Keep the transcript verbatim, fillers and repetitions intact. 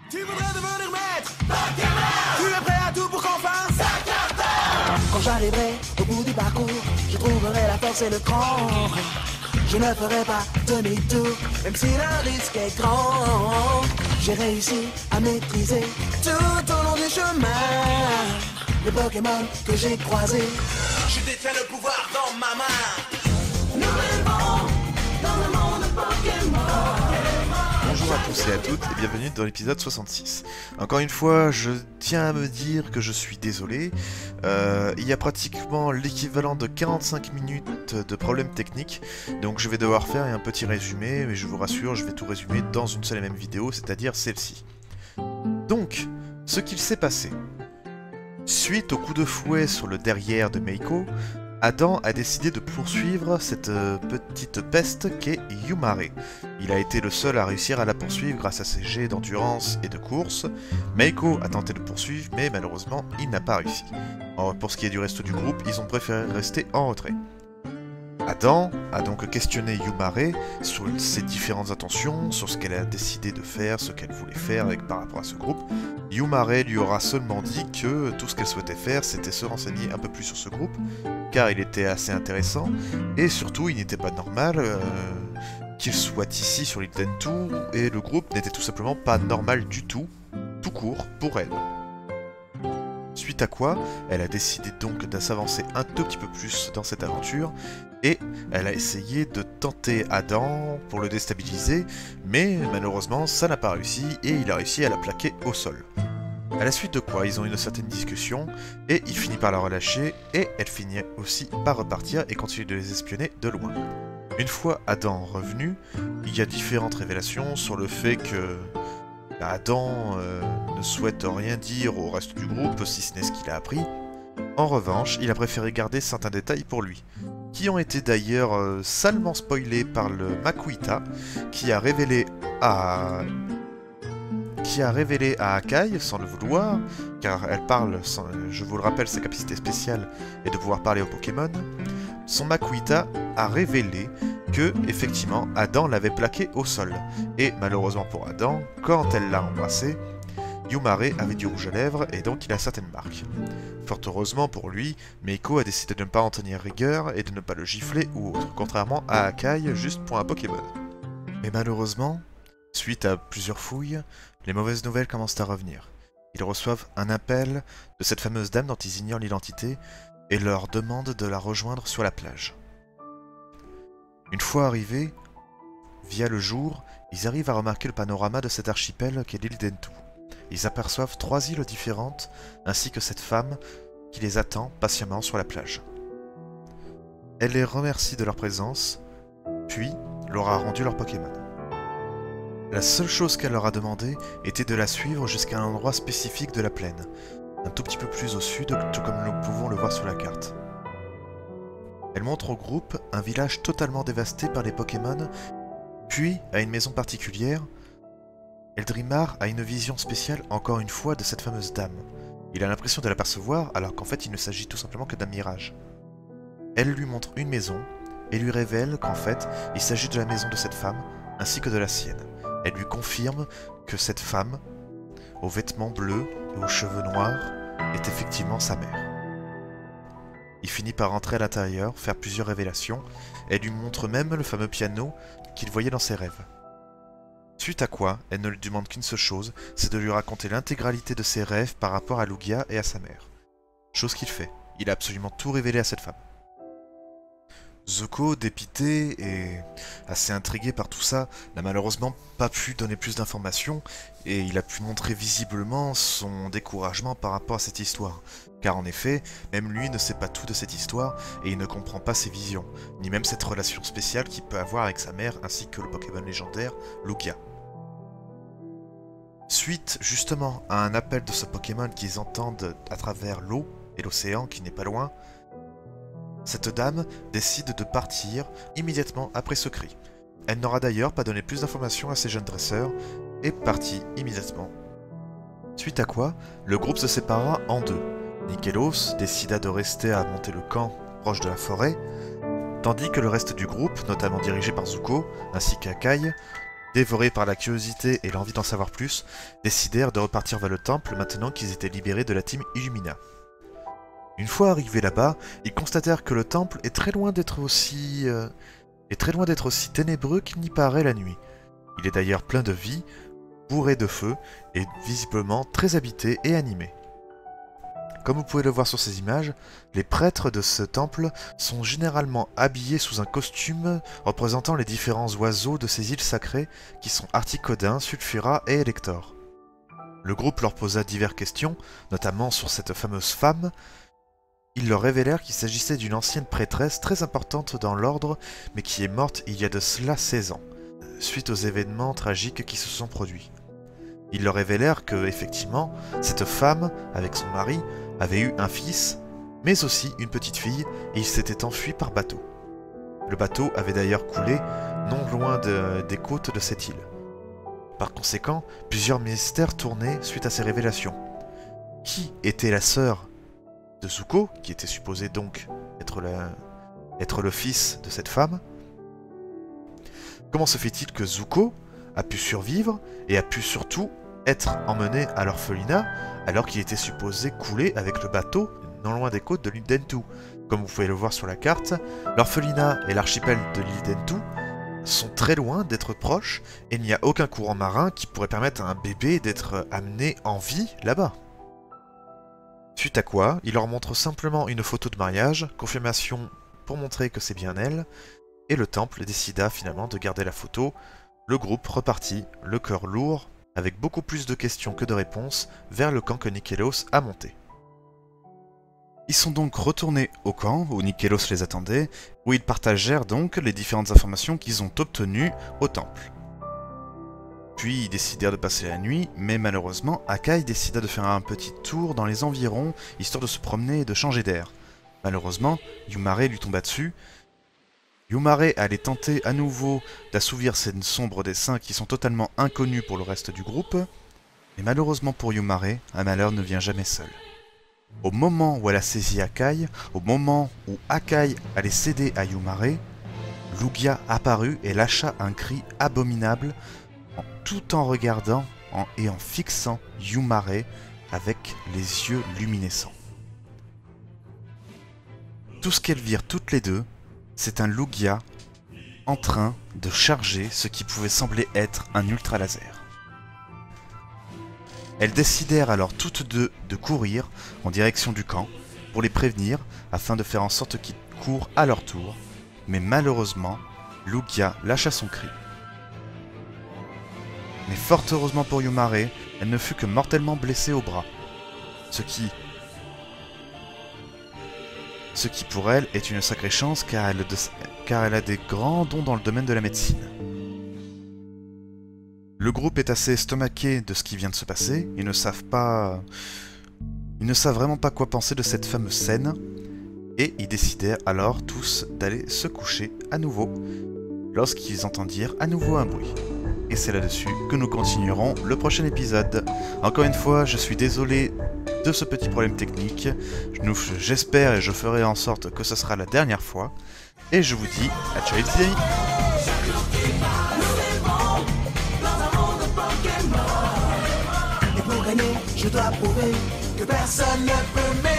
Tu voudrais devenir maître Pokémon. Tu es prêt à tout pour qu'on fasse ça carton. Quand j'arriverai au bout du parcours, je trouverai la force et le cran. Je ne ferai pas demi-tour, même si le risque est grand. J'ai réussi à maîtriser tout au long du chemin les Pokémon que j'ai croisés. Je détiens le pouvoir dans ma main. Nous vivons dans le monde Pokémon. Bonjour à tous et à toutes et bienvenue dans l'épisode soixante-six. Encore une fois, je tiens à me dire que je suis désolé. Euh, il y a pratiquement l'équivalent de quarante-cinq minutes de problèmes techniques, donc je vais devoir faire un petit résumé, mais je vous rassure, je vais tout résumer dans une seule et même vidéo, c'est-à-dire celle-ci. Donc, ce qu'il s'est passé. Suite au coup de fouet sur le derrière de Meiko, Adam a décidé de poursuivre cette euh, petite peste qu'est Yumare. Il a été le seul à réussir à la poursuivre grâce à ses jets d'endurance et de course. Meiko a tenté de le poursuivre, mais malheureusement, il n'a pas réussi. Alors, pour ce qui est du reste du groupe, ils ont préféré rester en retrait. Adam a donc questionné Yumare sur ses différentes intentions, sur ce qu'elle a décidé de faire, ce qu'elle voulait faire avec, par rapport à ce groupe. Yumare lui aura seulement dit que tout ce qu'elle souhaitait faire, c'était se renseigner un peu plus sur ce groupe, car il était assez intéressant, et surtout il n'était pas normal euh, qu'il soit ici sur l'île d'Entu, et le groupe n'était tout simplement pas normal du tout, tout court, pour elle. Suite à quoi, elle a décidé donc de s'avancer un tout petit peu plus dans cette aventure, et elle a essayé de tenter Adam pour le déstabiliser, mais malheureusement ça n'a pas réussi, et il a réussi à la plaquer au sol. À la suite de quoi, ils ont eu une certaine discussion, et il finit par la relâcher, et elle finit aussi par repartir et continuer de les espionner de loin. Une fois Adam revenu, il y a différentes révélations sur le fait que Adam euh, ne souhaite rien dire au reste du groupe, si ce n'est ce qu'il a appris. En revanche, il a préféré garder certains détails pour lui, qui ont été d'ailleurs euh, salement spoilés par le Makuhita, qui a révélé à... qui a révélé à Akai, sans le vouloir, car elle parle, sans, je vous le rappelle, sa capacité spéciale est de pouvoir parler aux Pokémon. Son Makuhita a révélé que, effectivement, Adam l'avait plaqué au sol. Et malheureusement pour Adam, quand elle l'a embrassé, Yumare avait du rouge à lèvres et donc il a certaines marques. Fort heureusement pour lui, Meiko a décidé de ne pas en tenir rigueur et de ne pas le gifler ou autre, contrairement à Akai, juste pour un Pokémon. Mais malheureusement, suite à plusieurs fouilles, les mauvaises nouvelles commencent à revenir. Ils reçoivent un appel de cette fameuse dame dont ils ignorent l'identité et leur demandent de la rejoindre sur la plage. Une fois arrivés, via le jour, ils arrivent à remarquer le panorama de cet archipel qu'est l'île d'Entu. Ils aperçoivent trois îles différentes, ainsi que cette femme qui les attend patiemment sur la plage. Elle les remercie de leur présence, puis leur a rendu leur Pokémon. La seule chose qu'elle leur a demandé était de la suivre jusqu'à un endroit spécifique de la plaine, un tout petit peu plus au sud, tout comme nous pouvons le voir sur la carte. Elle montre au groupe un village totalement dévasté par les Pokémon, puis à une maison particulière. Eldrimar a une vision spéciale encore une fois de cette fameuse dame. Il a l'impression de l'apercevoir alors qu'en fait il ne s'agit tout simplement que d'un mirage. Elle lui montre une maison et lui révèle qu'en fait il s'agit de la maison de cette femme ainsi que de la sienne. Elle lui confirme que cette femme, aux vêtements bleus et aux cheveux noirs, est effectivement sa mère. Il finit par rentrer à l'intérieur, faire plusieurs révélations, et lui montre même le fameux piano qu'il voyait dans ses rêves. Suite à quoi, elle ne lui demande qu'une seule chose, c'est de lui raconter l'intégralité de ses rêves par rapport à Lugia et à sa mère. Chose qu'il fait, il a absolument tout révélé à cette femme. Zuko, dépité et assez intrigué par tout ça, n'a malheureusement pas pu donner plus d'informations et il a pu montrer visiblement son découragement par rapport à cette histoire. Car en effet, même lui ne sait pas tout de cette histoire et il ne comprend pas ses visions, ni même cette relation spéciale qu'il peut avoir avec sa mère ainsi que le Pokémon légendaire Lugia. Suite justement à un appel de ce Pokémon qu'ils entendent à travers l'eau et l'océan qui n'est pas loin, cette dame décide de partir immédiatement après ce cri. Elle n'aura d'ailleurs pas donné plus d'informations à ses jeunes dresseurs et partit immédiatement. Suite à quoi, le groupe se sépara en deux. Nikelos décida de rester à monter le camp proche de la forêt, tandis que le reste du groupe, notamment dirigé par Zuko, ainsi qu'Akai, dévorés par la curiosité et l'envie d'en savoir plus, décidèrent de repartir vers le temple maintenant qu'ils étaient libérés de la team Illumina. Une fois arrivés là-bas, ils constatèrent que le temple est très loin d'être aussi... Euh, est très loin d'être aussi ténébreux qu'il n'y paraît la nuit. Il est d'ailleurs plein de vie, bourré de feu, et visiblement très habité et animé. Comme vous pouvez le voir sur ces images, les prêtres de ce temple sont généralement habillés sous un costume représentant les différents oiseaux de ces îles sacrées qui sont Articodin, Sulfura et Elector. Le groupe leur posa diverses questions, notamment sur cette fameuse femme. Ils leur révélèrent qu'il s'agissait d'une ancienne prêtresse très importante dans l'ordre, mais qui est morte il y a de cela seize ans, suite aux événements tragiques qui se sont produits. Ils leur révélèrent que, effectivement, cette femme, avec son mari, avait eu un fils, mais aussi une petite fille, et ils s'étaient enfuis par bateau. Le bateau avait d'ailleurs coulé non loin de, des côtes de cette île. Par conséquent, plusieurs mystères tournaient suite à ces révélations. Qui était la sœur de Zuko, qui était supposé donc être, la, être le fils de cette femme? Comment se fait-il que Zuko a pu survivre et a pu surtout être emmené à l'orphelinat alors qu'il était supposé couler avec le bateau non loin des côtes de l'île d'Entu? Comme vous pouvez le voir sur la carte, l'orphelinat et l'archipel de l'île d'Entu sont très loin d'être proches et il n'y a aucun courant marin qui pourrait permettre à un bébé d'être amené en vie là-bas. Suite à quoi, il leur montre simplement une photo de mariage, confirmation pour montrer que c'est bien elle, et le temple décida finalement de garder la photo. Le groupe repartit, le cœur lourd, avec beaucoup plus de questions que de réponses, vers le camp que Nikelos a monté. Ils sont donc retournés au camp où Nikelos les attendait, où ils partagèrent donc les différentes informations qu'ils ont obtenues au temple. Puis ils décidèrent de passer la nuit, mais malheureusement, Akai décida de faire un petit tour dans les environs, histoire de se promener et de changer d'air. Malheureusement, Yumare lui tomba dessus. Yumare allait tenter à nouveau d'assouvir ces sombres desseins qui sont totalement inconnus pour le reste du groupe, mais malheureusement pour Yumare, un malheur ne vient jamais seul. Au moment où elle a saisi Akai, au moment où Akai allait céder à Yumare, Lugia apparut et lâcha un cri abominable, en tout en regardant en, et en fixant Yumare avec les yeux luminescents. Tout ce qu'elles virent toutes les deux, c'est un Lugia en train de charger ce qui pouvait sembler être un ultra laser. Elles décidèrent alors toutes deux de courir en direction du camp pour les prévenir afin de faire en sorte qu'ils courent à leur tour, mais malheureusement, Lugia lâcha son cri. Mais fort heureusement pour Yumare, elle ne fut que mortellement blessée au bras, ce qui... Ce qui pour elle est une sacrée chance car elle, de... car elle a des grands dons dans le domaine de la médecine. Le groupe est assez estomaqué de ce qui vient de se passer, ils ne savent pas... Ils ne savent vraiment pas quoi penser de cette fameuse scène, et ils décidèrent alors tous d'aller se coucher à nouveau, lorsqu'ils entendirent à nouveau un bruit. Et c'est là-dessus que nous continuerons le prochain épisode. Encore une fois, je suis désolé de ce petit problème technique. J'espère et je ferai en sorte que ce sera la dernière fois. Et je vous dis à ciao les petits amis. Et pour gagner, je dois prouver que personne ne peut m'aider.